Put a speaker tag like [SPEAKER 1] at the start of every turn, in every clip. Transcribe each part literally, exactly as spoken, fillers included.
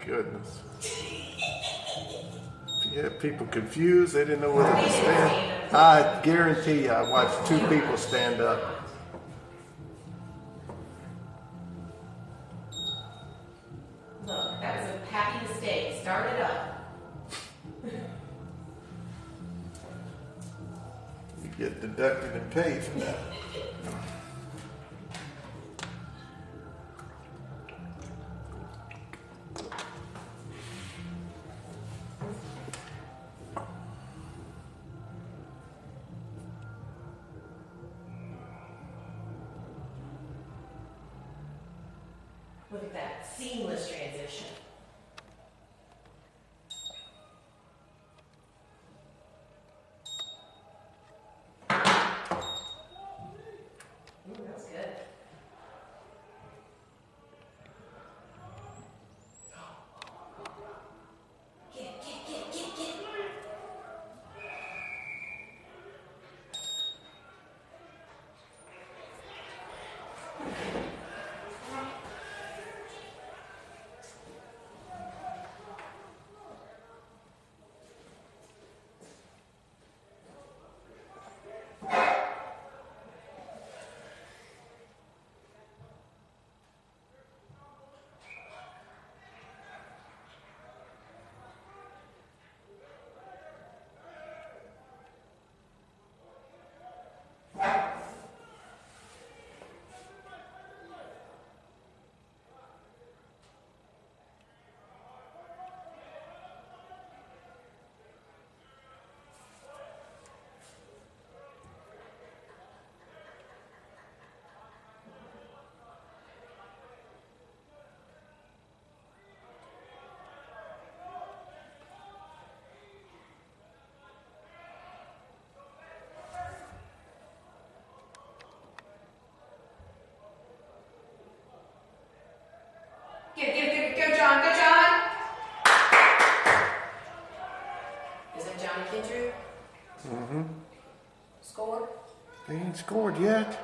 [SPEAKER 1] goodness. If you had people confused, they didn't know whether to stand. I guarantee you, I watched two people stand up.
[SPEAKER 2] Look, that was a happy mistake. Start it up.
[SPEAKER 1] You get deducted and paid for that.
[SPEAKER 2] Look at that seamless transition. Ooh, that was good. Get, get, get, get, get. Go, go, go, go, John, go, John! Is that Johnny Kindred?
[SPEAKER 1] Mm-hmm.
[SPEAKER 2] Score?
[SPEAKER 1] They ain't scored yet.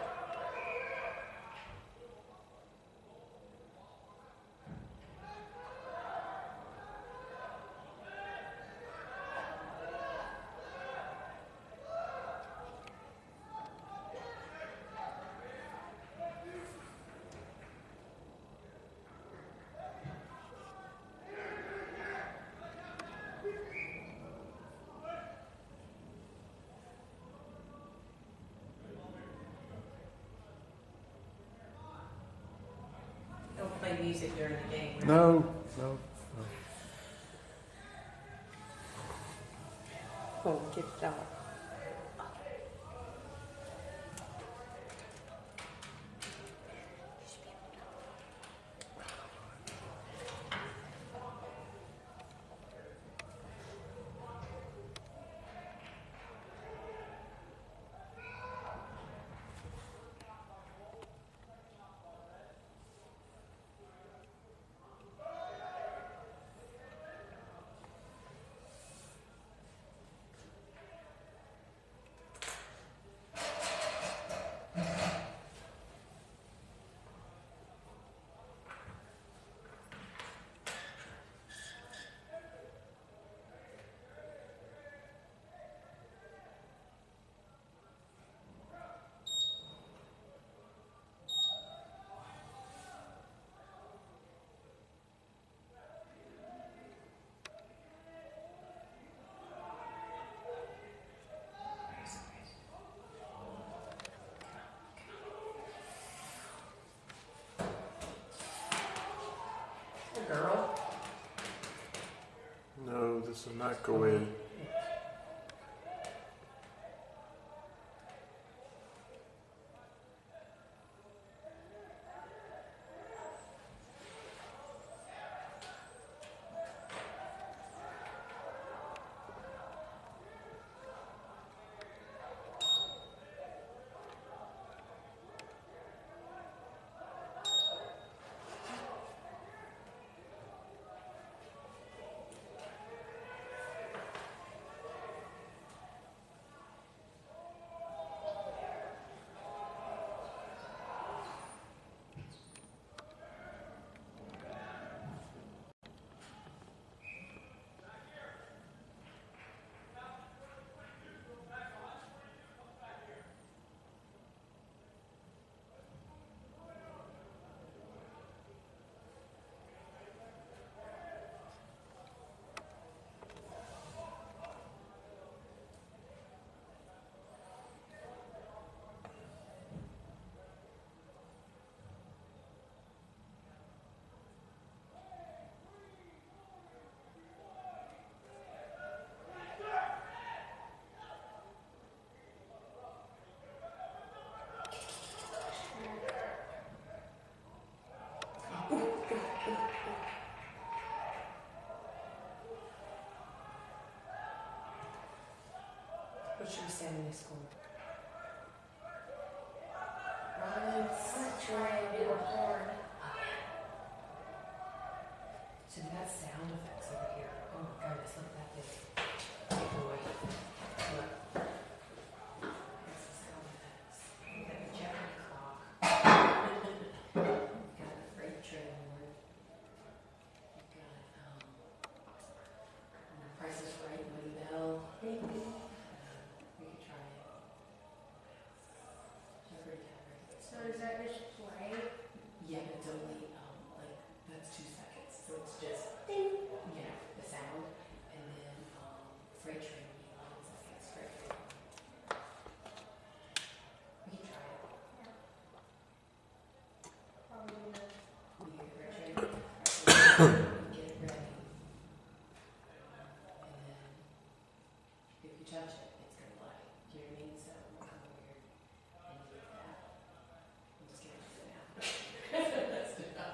[SPEAKER 2] Don't play music during the game. Right?
[SPEAKER 1] No, no, no.
[SPEAKER 3] Oh, get it out.
[SPEAKER 2] Girl.
[SPEAKER 1] No, this will not go in.
[SPEAKER 3] should we stand in this corner? Providence.
[SPEAKER 2] I'm gonna try and do a horn.
[SPEAKER 3] So that's sound effects over here. Oh my goodness, look at that big, big boy. Look. That's the sound effects. We got the Jeopardy clock. We got the freight train board. We got um, Price is Right, Woody Bell. Uh, we could try it. Jeopardy, Jeopardy.
[SPEAKER 2] So is that just play?
[SPEAKER 3] Yeah, but it's only um, like that's two seconds. So it's just ding, you know, the sound, and then um, freight train would be eleven seconds. Freight train. We can try it.
[SPEAKER 2] Probably not.
[SPEAKER 3] We can get the freight train. We get it ready, and then if you touch it, it's gonna play. Do you know what I mean? So we'll come over here and do that. I'm just gonna do it now. Let's do that.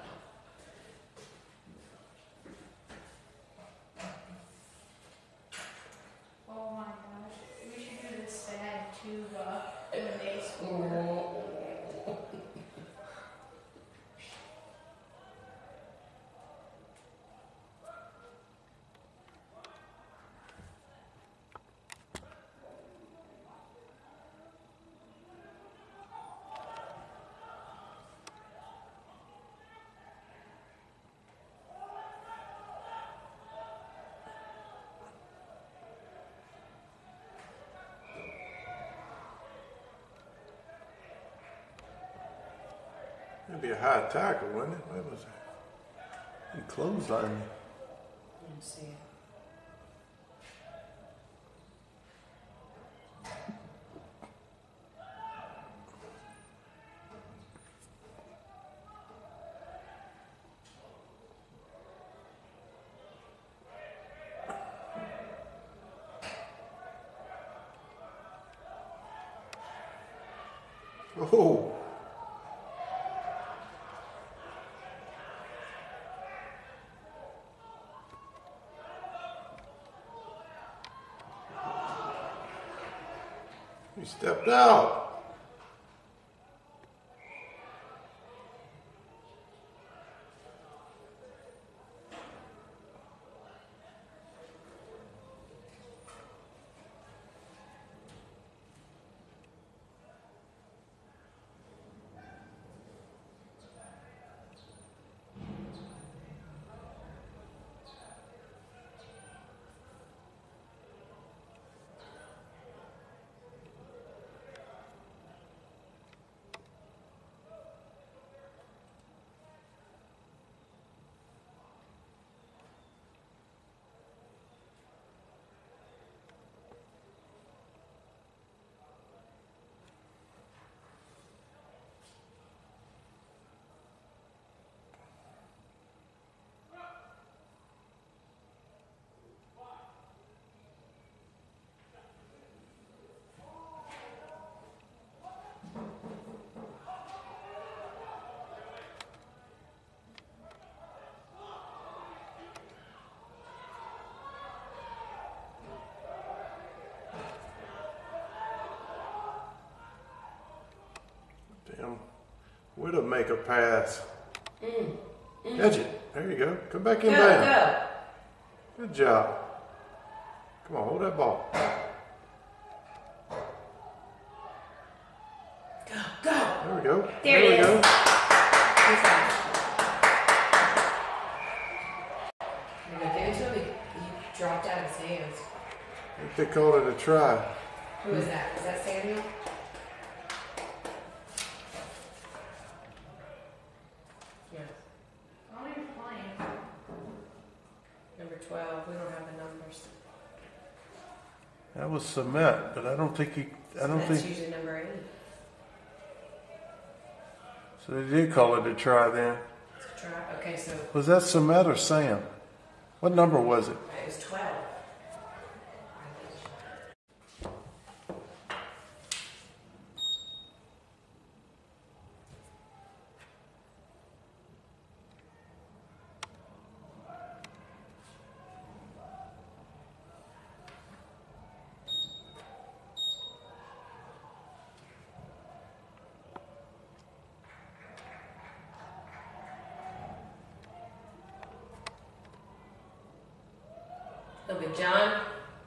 [SPEAKER 2] Oh my gosh. We should do this sad tuba when they score.
[SPEAKER 1] It'd be a high tackle, wouldn't it? What was it? He clotheslined me.
[SPEAKER 3] Let me see it.
[SPEAKER 1] Oh. He stepped out. Damn. Way to make a pass.
[SPEAKER 3] Mm. Mm.
[SPEAKER 1] Catch it. There you go. Come back in
[SPEAKER 3] Go,
[SPEAKER 1] down.
[SPEAKER 3] go.
[SPEAKER 1] Good job. Come on, hold that ball.
[SPEAKER 3] Go, go.
[SPEAKER 1] There we go.
[SPEAKER 2] There
[SPEAKER 1] we
[SPEAKER 2] he is.
[SPEAKER 1] go.
[SPEAKER 3] Too fast. You're gonna give it to him? He, he dropped out of his hands.
[SPEAKER 1] I think they called it a try.
[SPEAKER 3] Who is that? Is that Samuel? Yeah.
[SPEAKER 2] I'm even playing.
[SPEAKER 3] Number twelve. We don't have the numbers.
[SPEAKER 1] That was cement, but I don't think he. I don't
[SPEAKER 3] That's
[SPEAKER 1] think.
[SPEAKER 3] usually number eight.
[SPEAKER 1] So they did call it a try then.
[SPEAKER 3] Let's try. Okay, so
[SPEAKER 1] Was that cement or Sam? What number was it?
[SPEAKER 3] it was twelve. Little bit, John.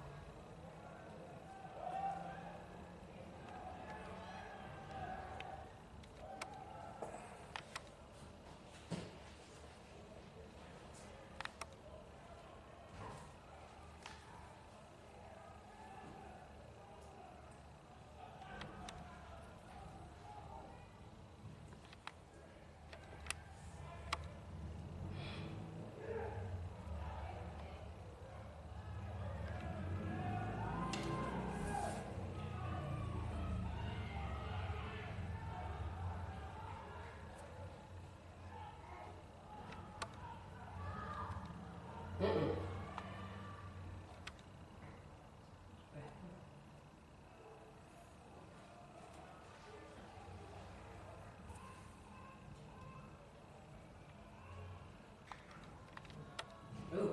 [SPEAKER 3] Mm-mm. Ooh.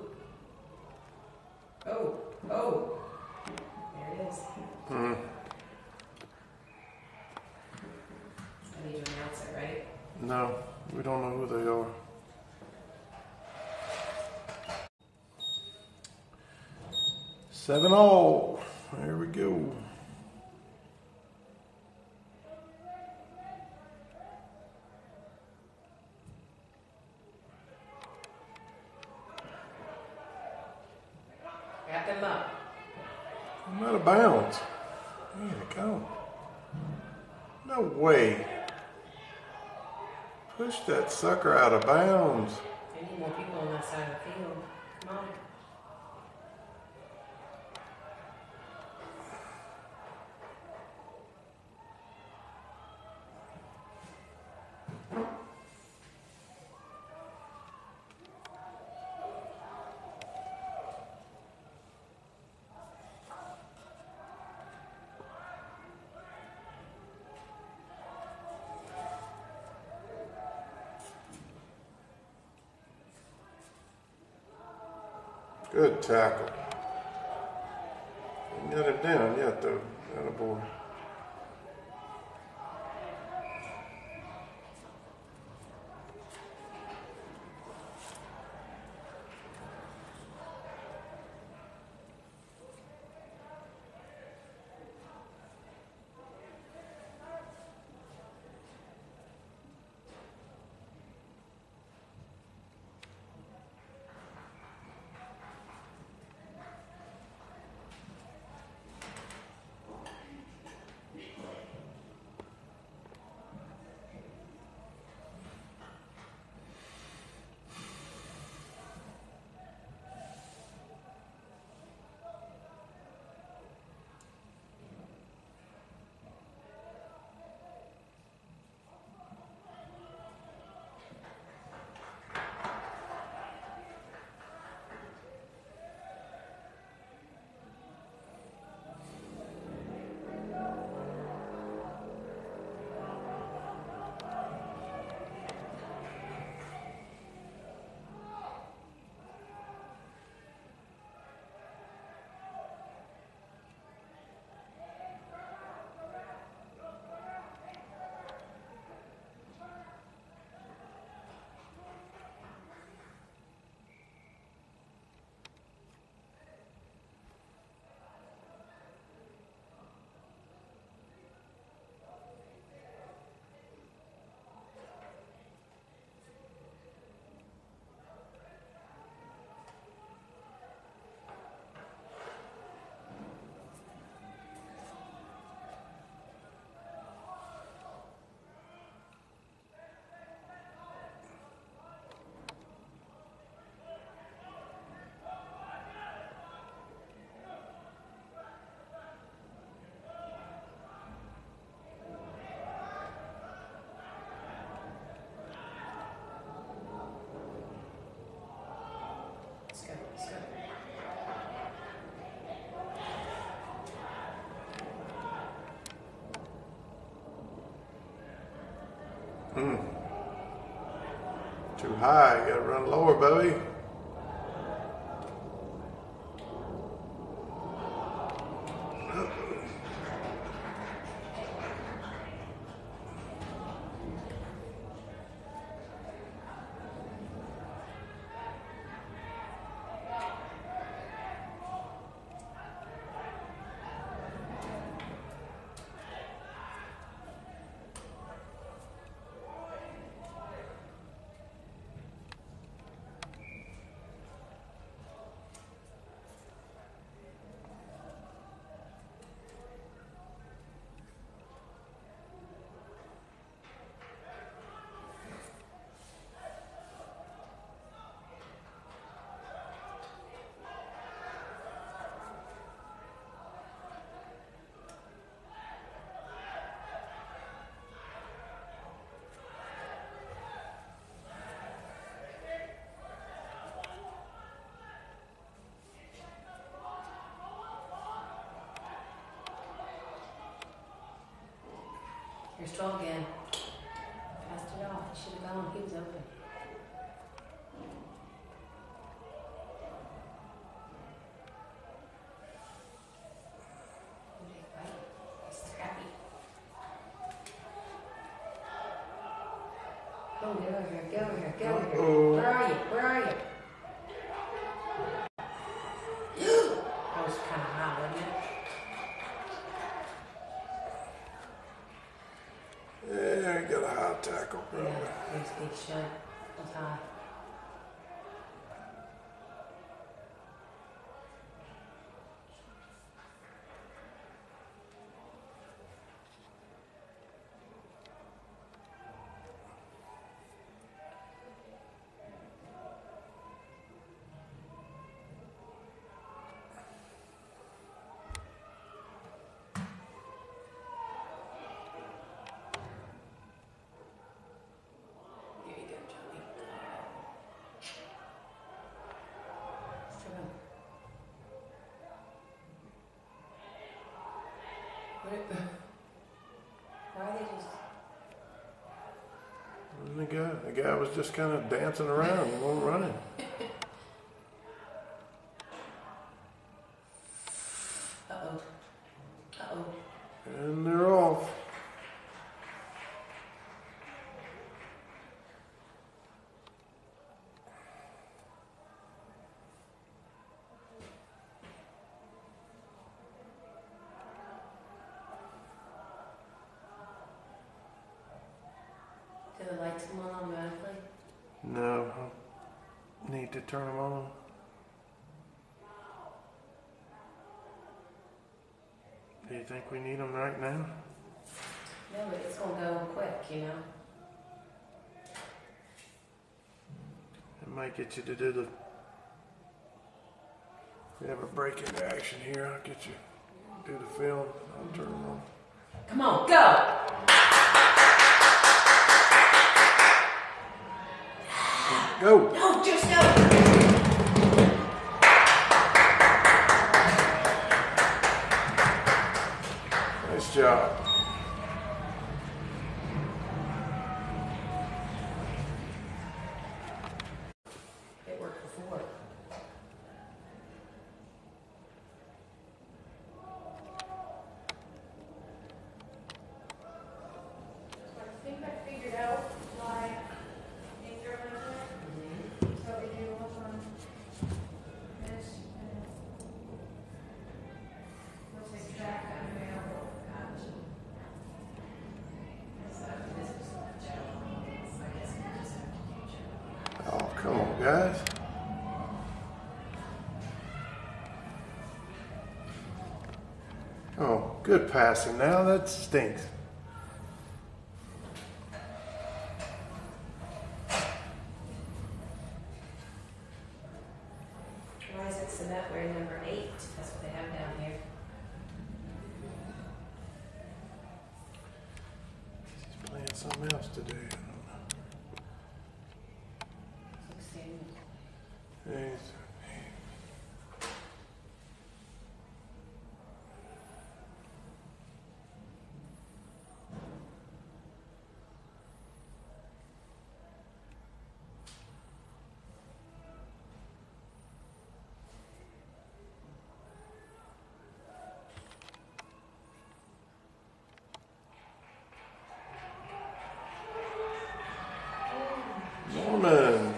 [SPEAKER 3] Oh, oh. There it is.
[SPEAKER 1] Mm.
[SPEAKER 3] I need to announce it, right?
[SPEAKER 1] No, we don't know who they are. Seven all. There we go.
[SPEAKER 3] Wrap them up.
[SPEAKER 1] I'm out of bounds. There you go. No way. Push that sucker out of bounds.
[SPEAKER 3] I need more people on that side of the field. Come on.
[SPEAKER 1] Good tackle. You got it down yet, though. Attaboy.
[SPEAKER 3] Let's go, let's go.
[SPEAKER 1] Mm. Too high. You gotta run lower, Bowie.
[SPEAKER 3] Here's twelve again. Passed it off. He should have gone. He was open. Oh, get over here, get over here, get over here.
[SPEAKER 1] Uh-oh.
[SPEAKER 3] Where are you? Where are you? That was kind of high, wasn't it?
[SPEAKER 1] Yeah, he got a high tackle, probably.
[SPEAKER 3] Yeah, he's, he's shut. It was high. Here you go, Johnny. Still going. What? Why are they just...
[SPEAKER 1] And the guy, the guy was just kind of dancing around. He wasn't running.
[SPEAKER 3] Uh-oh. Uh-oh.
[SPEAKER 1] And they're off.
[SPEAKER 3] Do the lights come on automatically?
[SPEAKER 1] No, I need to turn them on. Do you think we need them right now?
[SPEAKER 3] No, but it's gonna go quick, you know?
[SPEAKER 1] It might get you to do the. We have a break into action here. I'll get you do the film. I'll turn them on.
[SPEAKER 3] Come on, go!
[SPEAKER 1] Go!
[SPEAKER 3] No, just no!
[SPEAKER 1] Nice job.
[SPEAKER 3] It worked before.
[SPEAKER 2] I think I figured out why things are like that. So if you look on this, and what's it track unavailable? Gotcha.
[SPEAKER 1] Oh, come on, guys. Oh, good passing now. That stinks.
[SPEAKER 3] Why is it so that we're number eight? That's what they have down here.
[SPEAKER 1] He's playing something else today.
[SPEAKER 3] Looks Samuel.
[SPEAKER 1] He's- Morning.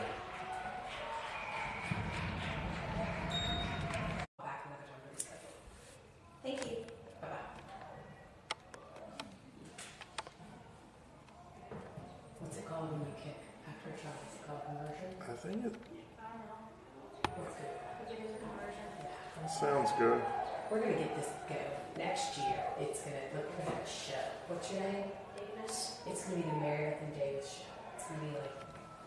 [SPEAKER 3] Back another time for the schedule. Thank you. Bye-bye. What's it called when you kick after a shot? Is it called conversion?
[SPEAKER 1] I think it
[SPEAKER 2] I don't know.
[SPEAKER 3] That's good.
[SPEAKER 2] If it is a conversion.
[SPEAKER 3] Yeah.
[SPEAKER 1] sounds good.
[SPEAKER 3] We're gonna get this go. Next year, it's gonna look. We're gonna have a show. What's your name?
[SPEAKER 2] Davis.
[SPEAKER 3] It's gonna be the Meredith and Davis show. It's gonna be like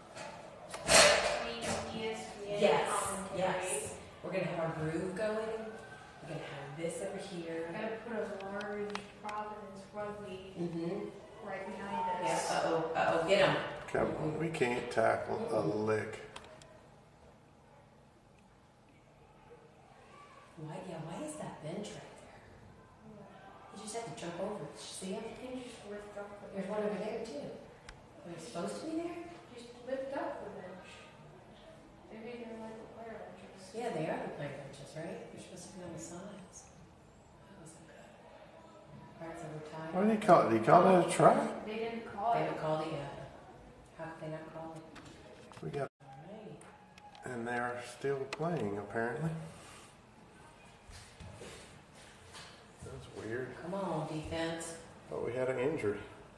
[SPEAKER 2] E S P N
[SPEAKER 3] yes,
[SPEAKER 2] commentary.
[SPEAKER 3] yes. We're gonna have our groove going. We're gonna have this over here.
[SPEAKER 2] Gotta put a large Providence rugby
[SPEAKER 3] Mm-hmm.
[SPEAKER 2] right behind
[SPEAKER 3] Yeah.
[SPEAKER 2] us.
[SPEAKER 3] Uh oh. Uh oh. Get him.
[SPEAKER 1] Come on, we can't tackle a lick.
[SPEAKER 3] Why? Yeah. Why is that bench right there? You just just have to jump over. See him?
[SPEAKER 2] Can you just lift up the
[SPEAKER 3] There's one over there too. Are you supposed to be there?
[SPEAKER 2] Just lift up the bench. Maybe they're like the player benches.
[SPEAKER 3] Yeah, they are the player benches, right? They're supposed to be on the sides. That wasn't good. Alright, so we're tied.
[SPEAKER 1] What did he call it? Did he call it a try?
[SPEAKER 2] They didn't call
[SPEAKER 3] They
[SPEAKER 2] it.
[SPEAKER 3] haven't called it yet. How could they not call it?
[SPEAKER 1] We got,
[SPEAKER 3] Alright.
[SPEAKER 1] and they're still playing apparently. That's weird.
[SPEAKER 3] Come on, defense.
[SPEAKER 1] Thought we had an injury.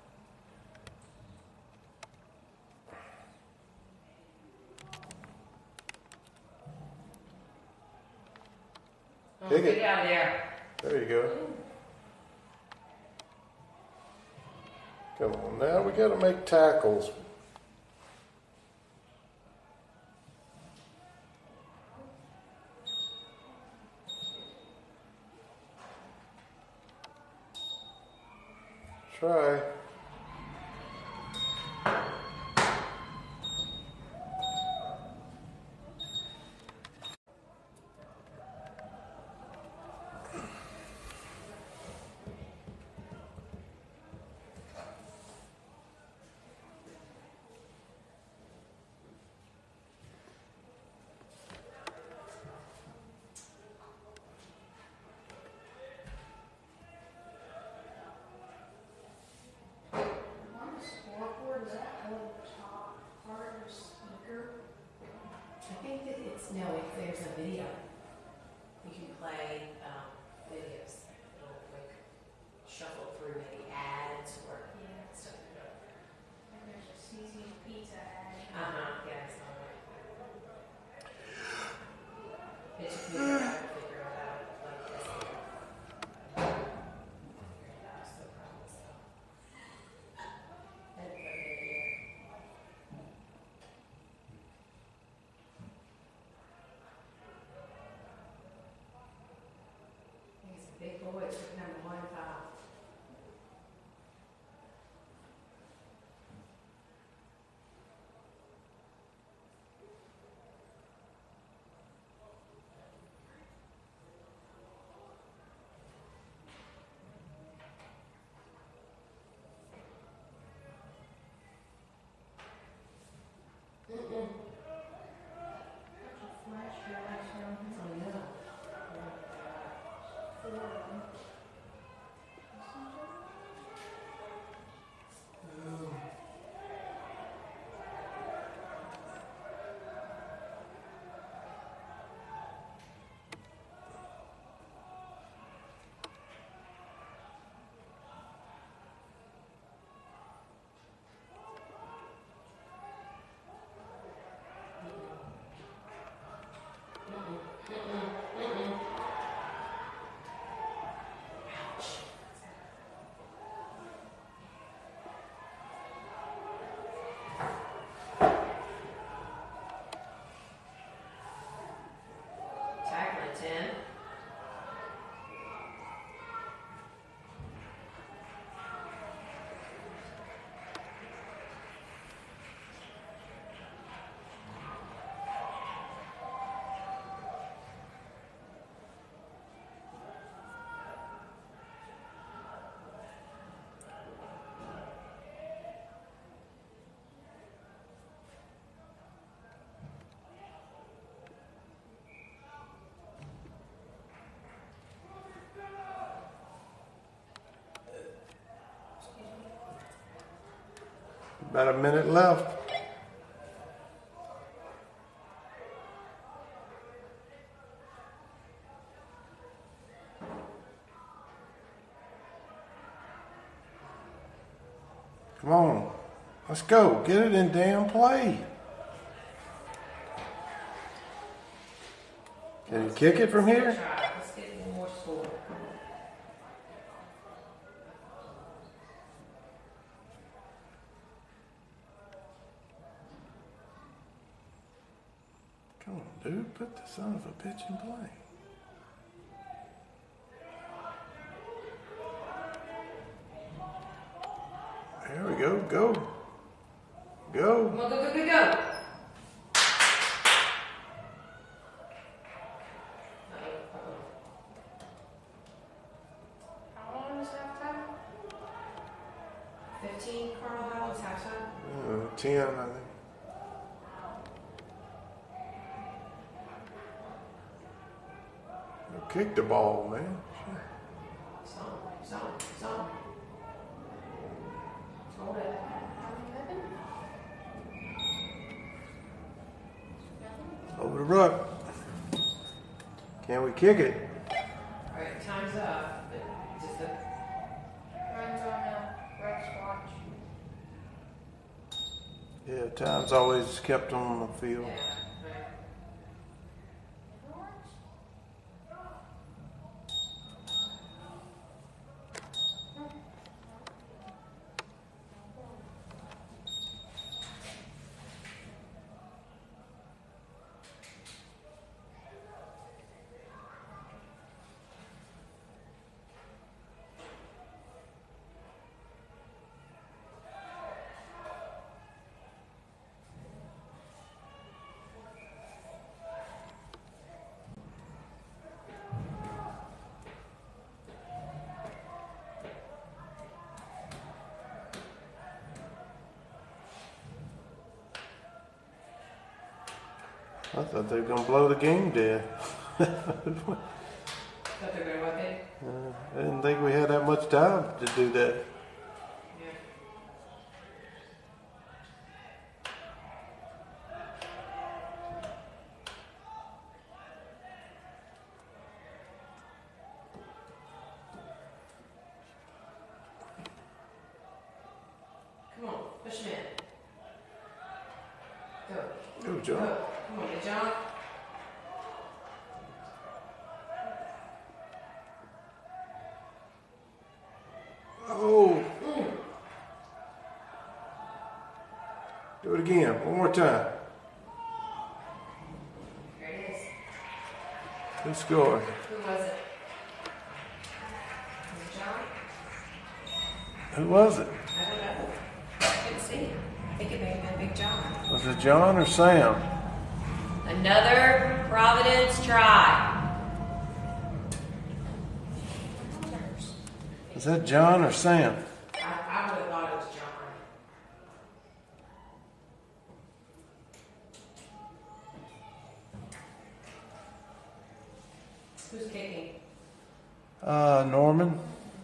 [SPEAKER 3] Oh,
[SPEAKER 1] Kick it.
[SPEAKER 3] get out of there.
[SPEAKER 1] There you go. Come on now, we got to make tackles. Try.
[SPEAKER 2] On the scoreboard, is that on the top part of the speaker?
[SPEAKER 3] I think that it's, no, if there's a video, you can play um, videos. It'll like shuffle through maybe ads or
[SPEAKER 2] Yeah.
[SPEAKER 3] stuff.
[SPEAKER 2] And there's a C C's Pizza ad.
[SPEAKER 3] Uh-huh, yeah, it's all right. It took me a while to figure it out, like this. Figure it out, it's no problem, so. I didn't put it in here. He's a big boy, it's with number one foul. Mm-mm.
[SPEAKER 2] Such a flash drive, so
[SPEAKER 3] Oh, no.
[SPEAKER 2] four of them.
[SPEAKER 3] Tackling ten.
[SPEAKER 1] About a minute left. Come on. Let's go. Get it in damn play. Can you kick it from here?
[SPEAKER 3] Try. Let's get one more score.
[SPEAKER 1] Come on, dude. Put the son of a bitch in play. There we go. Go. Go.
[SPEAKER 3] Come on, go, go, go, go.
[SPEAKER 2] How long is that
[SPEAKER 3] fifteen Carl Allen's halftime?
[SPEAKER 1] Uh, ten, I think. Kick the ball, man.
[SPEAKER 3] Some, some, some. Hold it.
[SPEAKER 1] Over the ruck. Can we kick it?
[SPEAKER 3] Alright, time's up. But just the
[SPEAKER 2] Runs on the Rex watch.
[SPEAKER 1] Yeah, time's always kept on the field.
[SPEAKER 3] yeah. Right.
[SPEAKER 1] I thought they were going to blow the game dead.
[SPEAKER 3] Thought they were gonna what they?
[SPEAKER 1] Uh, I didn't think we had that much time to do that.
[SPEAKER 3] Yeah. Come on, push him in. Go.
[SPEAKER 1] Go, John.
[SPEAKER 3] Go. Come on, get John.
[SPEAKER 1] Oh,
[SPEAKER 3] Mm.
[SPEAKER 1] do it again. One more time.
[SPEAKER 3] There it is.
[SPEAKER 1] Who scored?
[SPEAKER 3] Who was it? Was it John?
[SPEAKER 1] Who was it?
[SPEAKER 3] I don't know. I couldn't see him. I think it may have been Big John.
[SPEAKER 1] Was it John or Sam?
[SPEAKER 3] Another Providence try.
[SPEAKER 1] Is that John or Sam?
[SPEAKER 3] I, I would have thought it was John. Who's kicking?
[SPEAKER 1] Uh, Norman.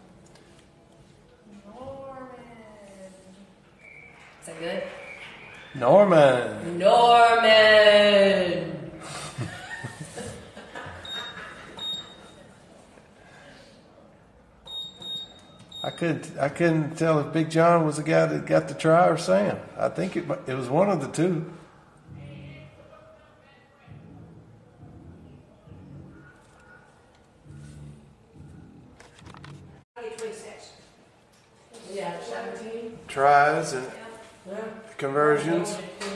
[SPEAKER 2] Norman.
[SPEAKER 3] Is that good?
[SPEAKER 1] Norman.
[SPEAKER 3] Norman!
[SPEAKER 1] I couldn't. I couldn't tell if Big John was the guy that got the try or Sam. I think it. It was one of the two.
[SPEAKER 3] twenty-six. Yeah, seventeen.
[SPEAKER 1] Tries and
[SPEAKER 3] Yeah.
[SPEAKER 1] conversions.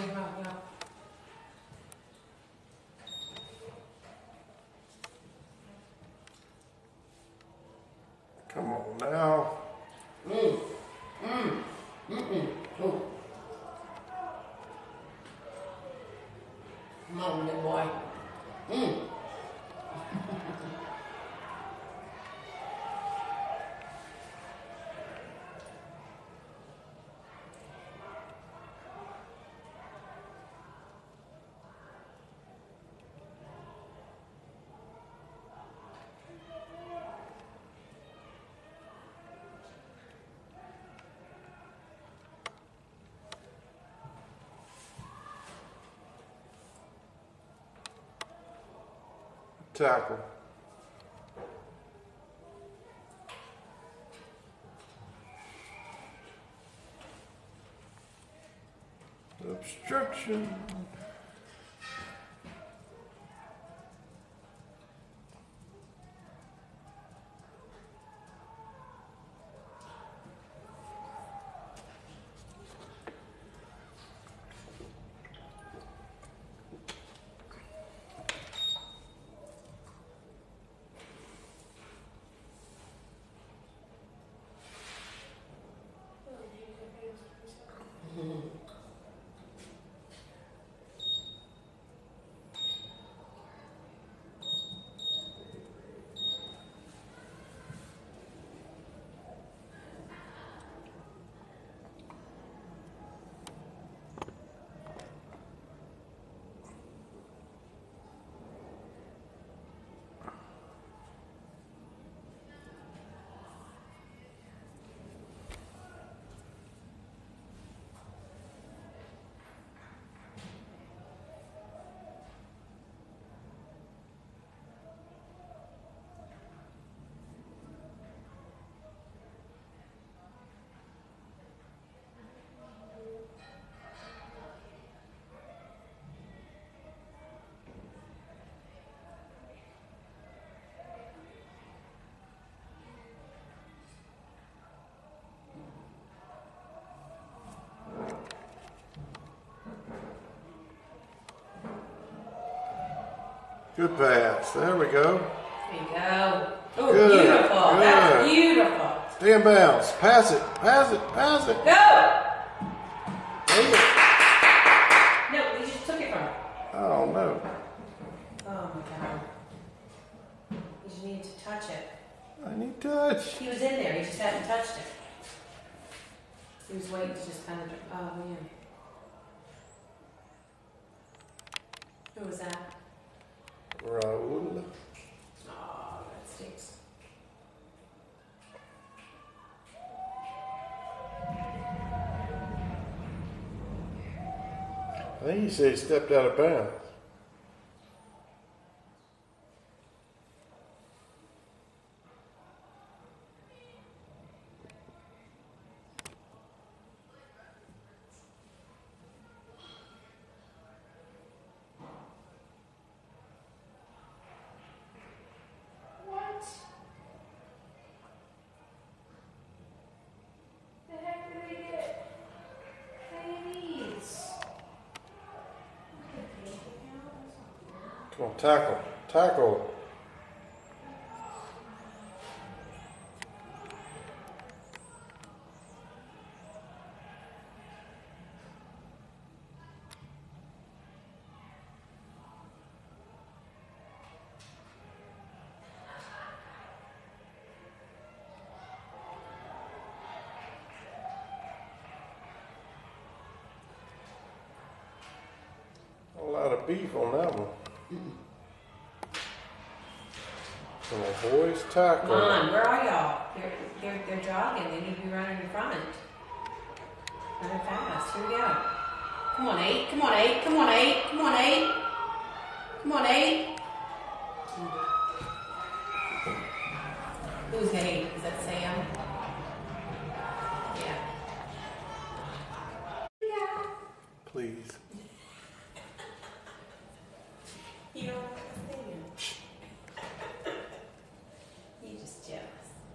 [SPEAKER 1] Come on now.
[SPEAKER 3] Mm. Mm. Mm-mm. Oh. Come on, big boy. Mm.
[SPEAKER 1] Tackle. Obstruction. Good pass. There we go.
[SPEAKER 3] There you go. Oh,
[SPEAKER 1] Good,
[SPEAKER 3] beautiful.
[SPEAKER 1] good.
[SPEAKER 3] That's beautiful.
[SPEAKER 1] Stay in bounds. Pass it. Pass it. Pass it.
[SPEAKER 3] Go!
[SPEAKER 1] Take it.
[SPEAKER 3] No, we just took it from her.
[SPEAKER 1] Oh no.
[SPEAKER 3] Oh my God. You just needed to touch it.
[SPEAKER 1] I need touch.
[SPEAKER 3] He was in there, he just hadn't touched it. He was waiting to just kind of, oh man. Who was that?
[SPEAKER 1] Raul.
[SPEAKER 3] Oh, that stinks.
[SPEAKER 1] I think you said he stepped out of bounds.
[SPEAKER 2] What? The heck did they get? Babies.
[SPEAKER 1] Come on, tackle. Tackle. A lot of beef on that one. Come on, boys, tackle.
[SPEAKER 3] Come on, where are y'all? They're, they're, they're jogging, they need to be running in front. Running fast, here we go. Come on, eight, come on, eight, come on, eight, come on, eight. Come on, eight. Who's eight? Is that Sam? Yeah.
[SPEAKER 1] Please.
[SPEAKER 3] You don't understand. You just jealous.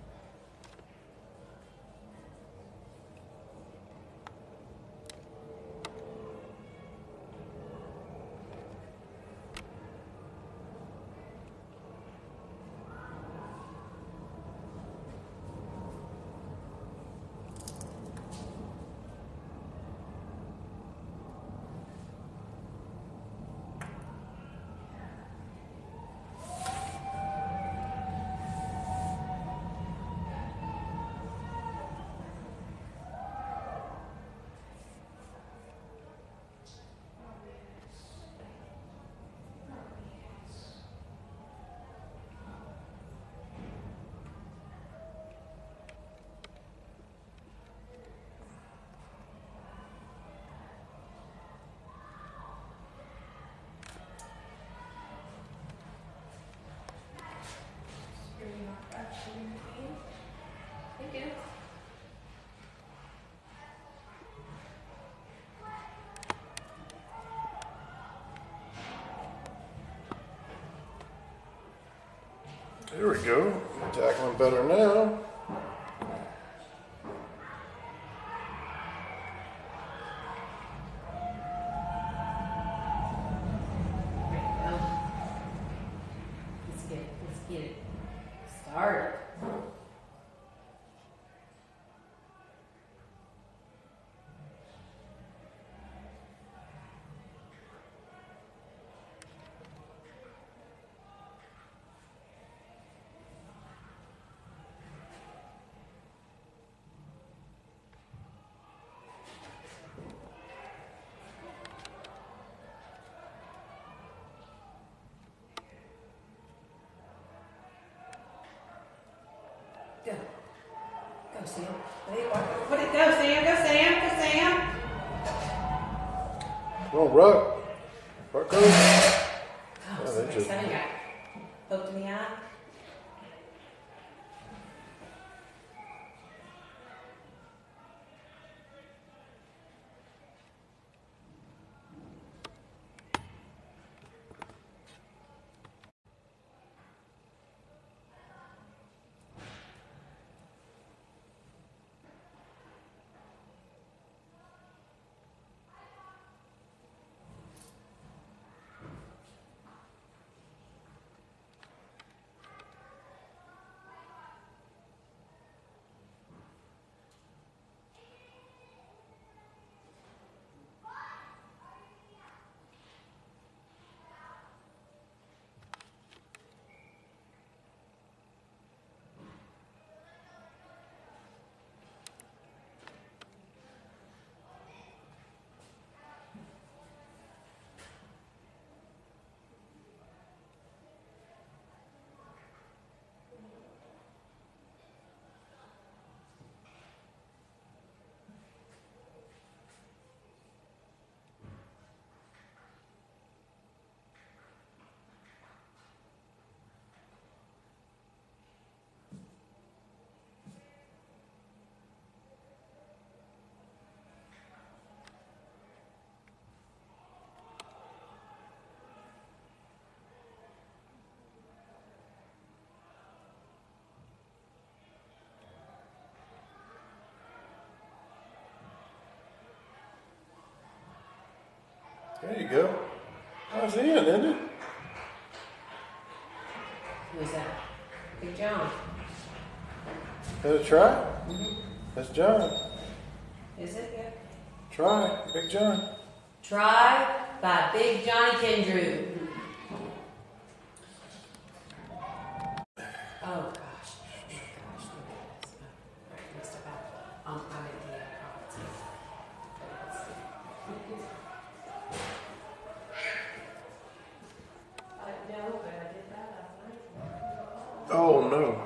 [SPEAKER 3] Thank you.
[SPEAKER 1] There we go. Tackling better now.
[SPEAKER 3] Let's get it. Let's get it started. Go. Go, Sam. There you are. Put it. Go, Sam. Go, Sam. Go, Sam.
[SPEAKER 1] Come on, Ruck. Ruck goes.
[SPEAKER 3] Oh,
[SPEAKER 1] Yeah,
[SPEAKER 3] sorry.
[SPEAKER 1] they just-
[SPEAKER 3] Seven got poked in the eye.
[SPEAKER 1] There you go. That's in, isn't it?
[SPEAKER 3] Who's that? Big John.
[SPEAKER 1] Better try.
[SPEAKER 3] Mm-hmm.
[SPEAKER 1] That's John.
[SPEAKER 3] Is it? Yeah.
[SPEAKER 1] Try, Big John.
[SPEAKER 3] Try by Big Johnny Kendrew. Oh gosh. Oh gosh. Look at this. Oh, right, messed up. Um, I'm in the uh, I know, but I did that last night.
[SPEAKER 1] Oh no.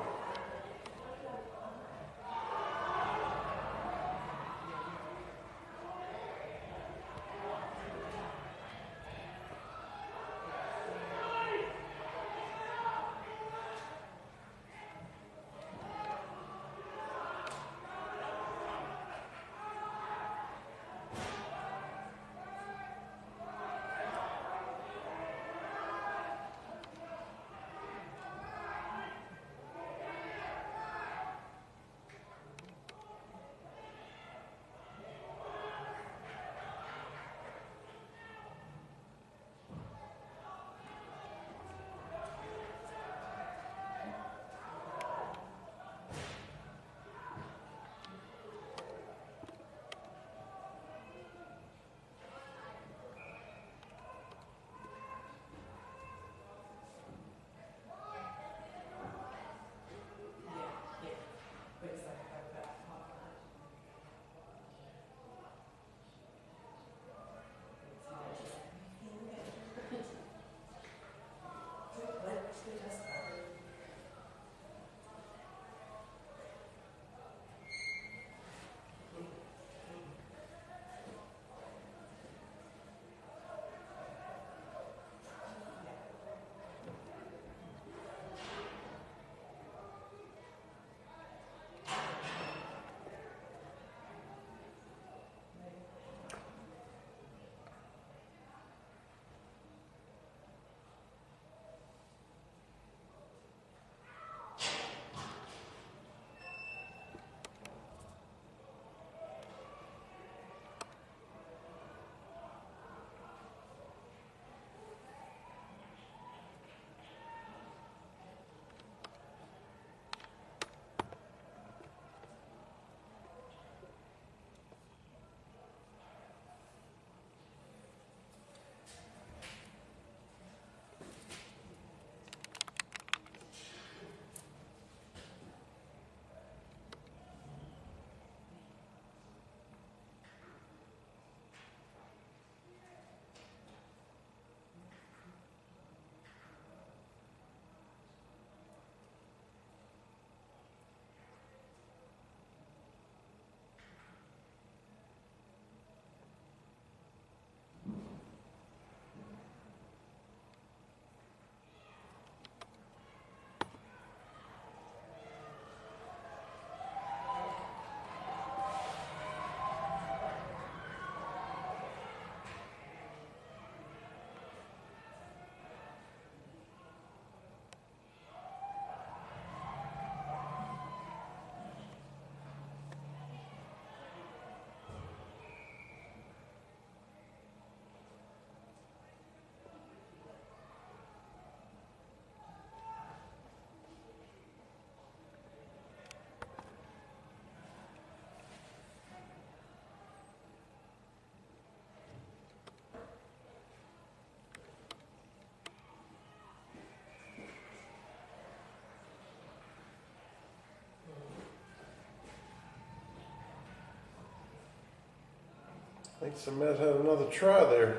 [SPEAKER 1] I think somebody's had another try there.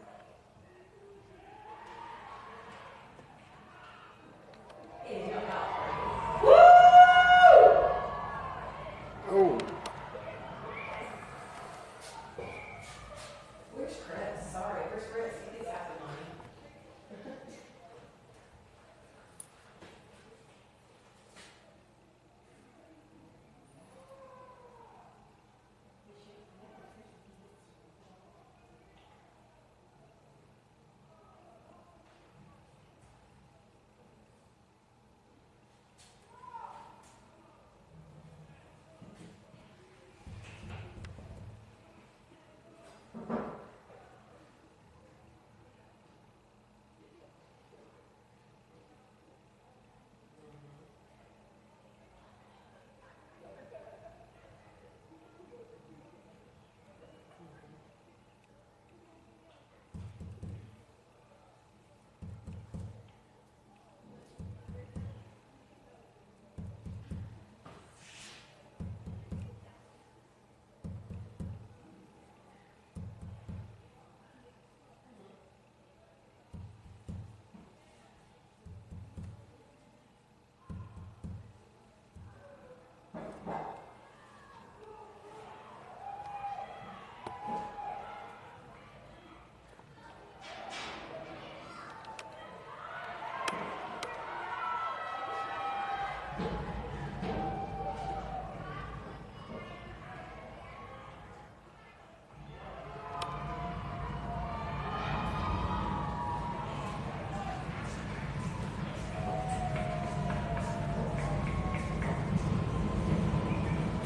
[SPEAKER 3] Hey, you don't know.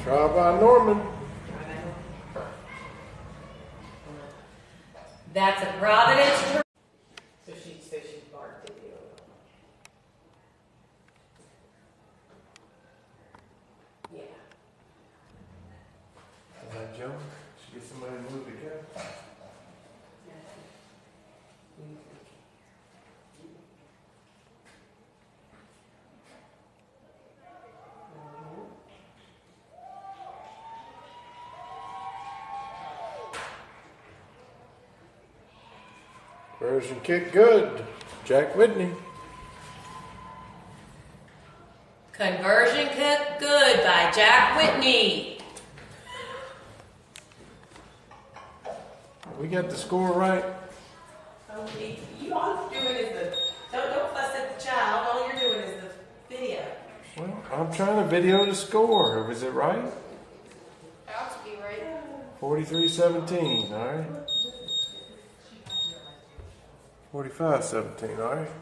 [SPEAKER 1] Trial by Norman.
[SPEAKER 3] That's a Providence. So she so she barked at you. Yeah.
[SPEAKER 1] Is that Joe? Should get somebody to move the cat. Version kick good. Jack Whitney.
[SPEAKER 3] Conversion kick good by Jack Whitney.
[SPEAKER 1] We got the score right.
[SPEAKER 3] Okay, you all you're doing is the don't don't fuss at the child. All you're doing is the video.
[SPEAKER 1] Well, I'm trying to video the score. Was it right?
[SPEAKER 2] It ought to be right.
[SPEAKER 1] forty-three seventeen, all right. forty-five seventeen, all right.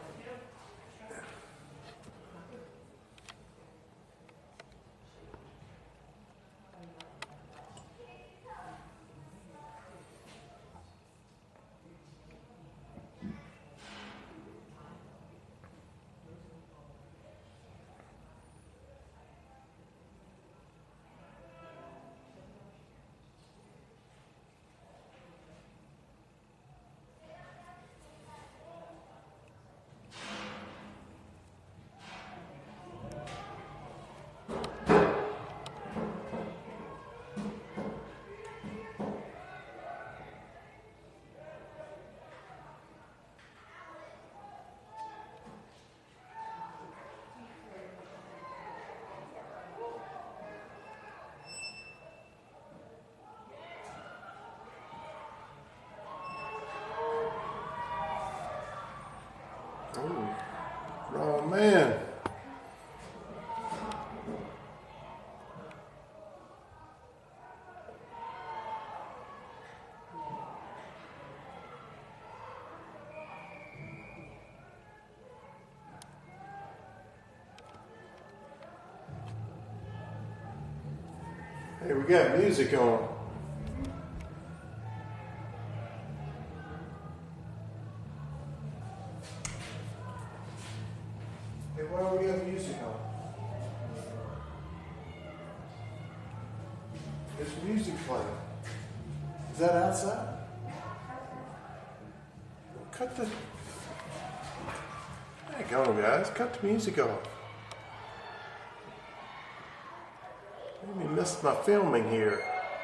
[SPEAKER 1] Oh man. Hey, we got music on. Hey, why do we got music on? There's music playing. Is that outside? Cut the... Hang on, guys. Cut the music off. Made me miss my filming here.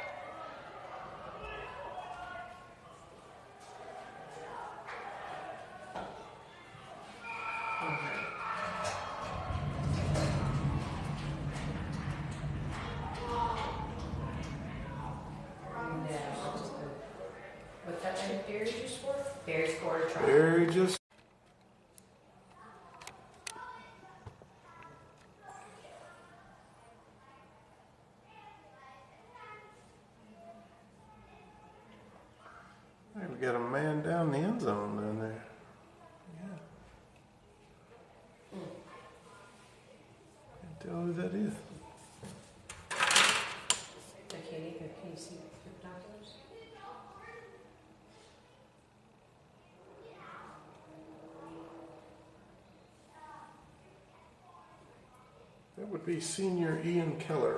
[SPEAKER 3] What's that name? Barry just scored? Barry scored a try.
[SPEAKER 1] Barry just... Hey, we got a man down the end zone down there. Yeah. Can't tell who that is.
[SPEAKER 3] I can't even. Can you see the binoculars?
[SPEAKER 1] That would be senior Ian Keller.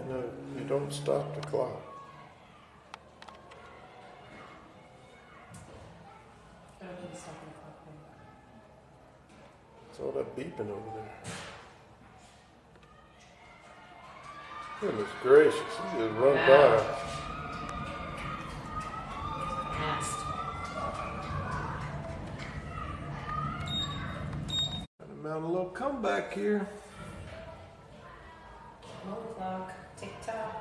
[SPEAKER 1] No, you don't stop the clock.
[SPEAKER 3] I don't think stop the clock.
[SPEAKER 1] It's all that beeping over there. Goodness gracious, he just run
[SPEAKER 3] Wow.
[SPEAKER 1] by.
[SPEAKER 3] Fast.
[SPEAKER 1] Got to mount a little comeback here.
[SPEAKER 3] Roll clock. Tick tock.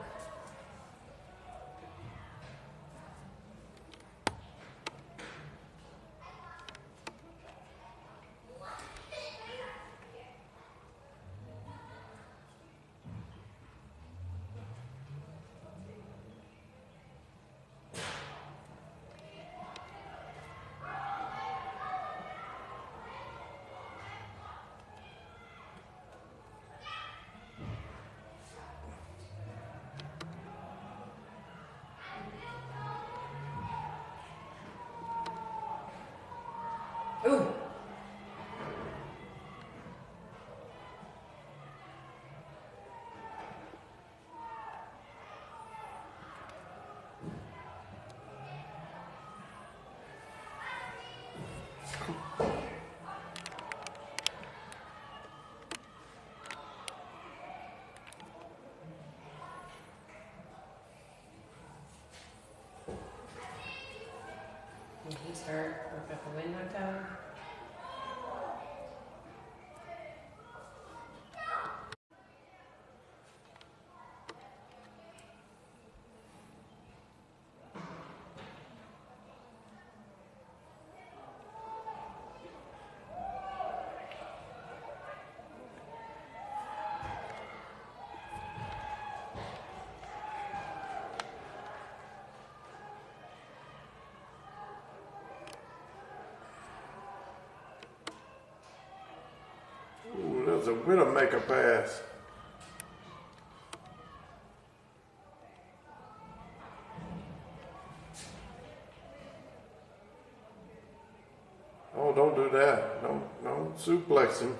[SPEAKER 3] Ooh. Did he start work up the window tower?
[SPEAKER 1] Ooh, that was a Widowmaker pass. Oh, don't do that. Don't, don't suplex him.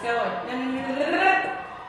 [SPEAKER 3] going. No, no, no, no, no, no.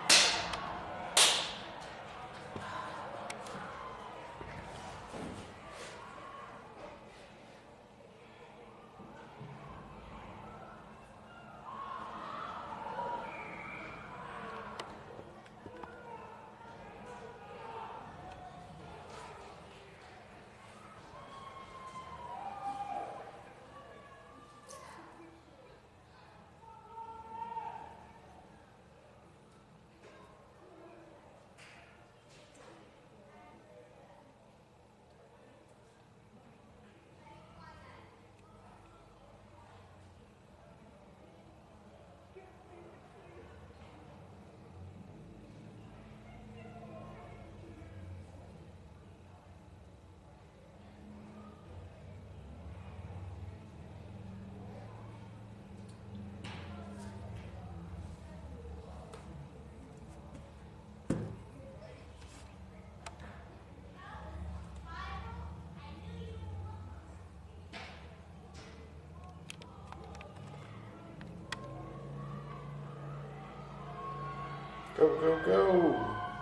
[SPEAKER 1] Go, go, go.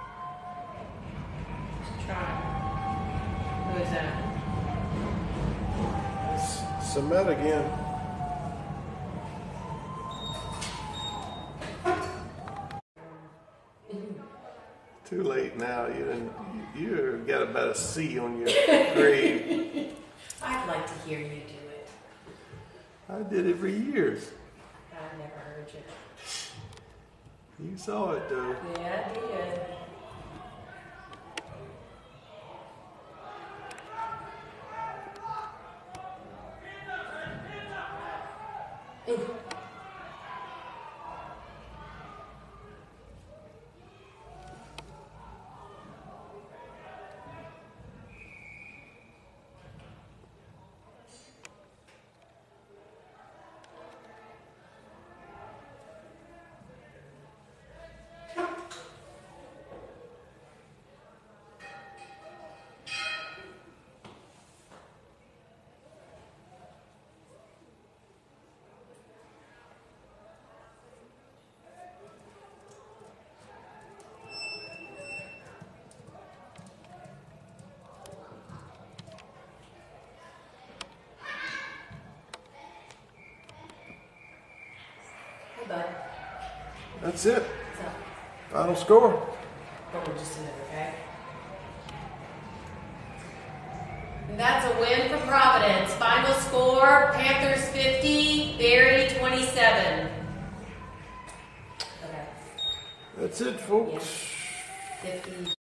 [SPEAKER 3] Try. Who is that?
[SPEAKER 1] It's Cement again. Too late now. You didn't, you you got about a C on your grade.
[SPEAKER 3] I'd like to hear you do it.
[SPEAKER 1] I did it for years.
[SPEAKER 3] I never heard you.
[SPEAKER 1] You saw it though.
[SPEAKER 3] Yeah, I did. Ooh. Hey, bud.
[SPEAKER 1] That's it.
[SPEAKER 3] What's up?
[SPEAKER 1] Final score.
[SPEAKER 3] Hold on just a minute, okay? And that's a win for Providence. Final score, Panthers fifty, Berry twenty-seven. Okay.
[SPEAKER 1] That's it, folks.
[SPEAKER 3] Yeah. fifty.